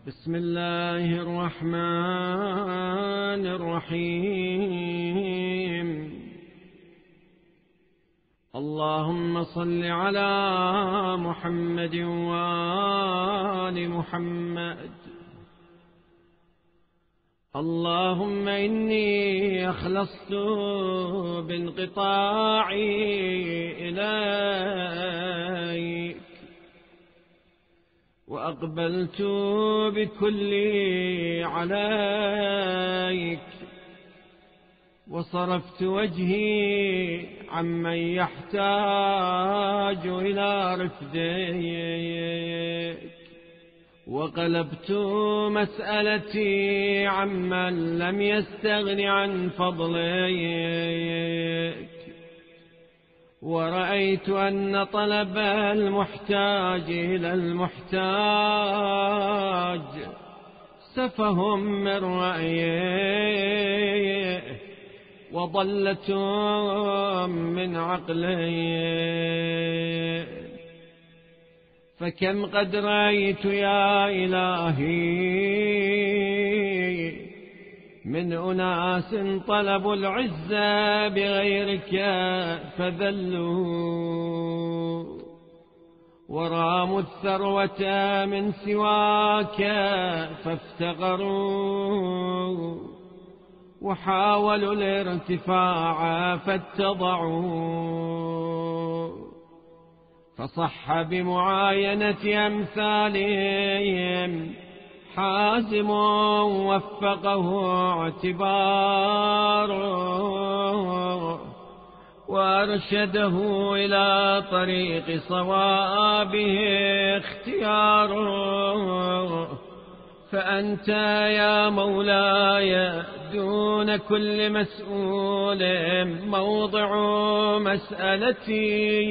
بسم الله الرحمن الرحيم. اللهم صل على محمد وآل محمد. اللهم إني أخلصت بانقطاع إليك، وأقبلت بكلي عليك، وصرفت وجهي عمن يحتاج إلى رفدك، وقلبت مسألتي عمن لم يستغن عن فضلك، ورأيت أن طلب المحتاج إلى المحتاج سفه من رأيه وضلة من عقله. فكم قد رأيت يا إلهي من أناس طلبوا العزة بغيرك فذلوا، وراموا الثروة من سواك فافتقروا، وحاولوا الارتفاع فاتضعوا. فصح بمعاينة أمثالهم حازم وفقه اعتباره، وأرشده إلى طريق صوابه اختياره. فأنت يا مولاي دون كل مسؤول موضع مسألتي،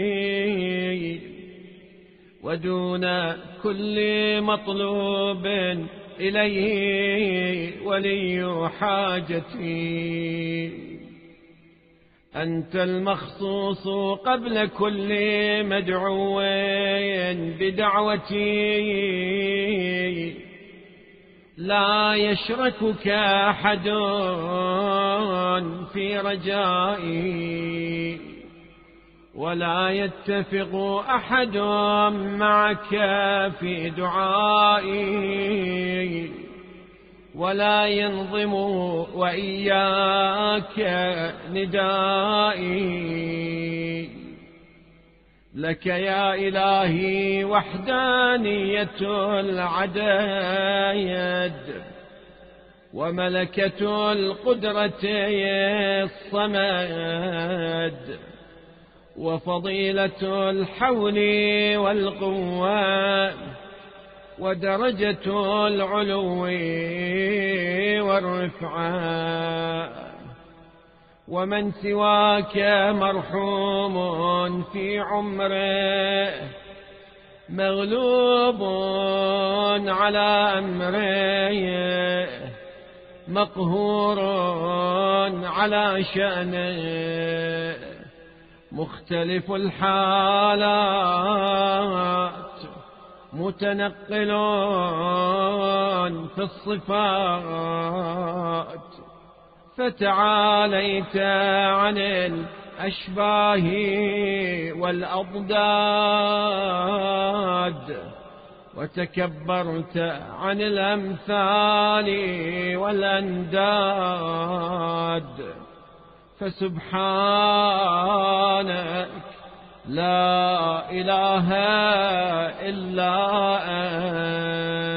ودون كل مطلوب إليه ولي حاجتي. أنت المخصوص قبل كل مدعو بدعوتي، لا يشركك أحد في رجائي، ولا يتفق أحد معك في دعائي، ولا ينظم وإياك ندائي. لك يا إلهي وحدانية العدد، وملكة القدرة الصمد، وفضيلة الحول والقوة، ودرجة العلو والرفعة. ومن سواك مرحوم في عمره، مغلوب على أمره، مقهور على شأنه، مختلف الحالات، متنقل في الصفات. فتعاليت عن الأشباه والأضداد، وتكبرت عن الأمثال والأنداد. فسبحانك لا إله إلا أنت.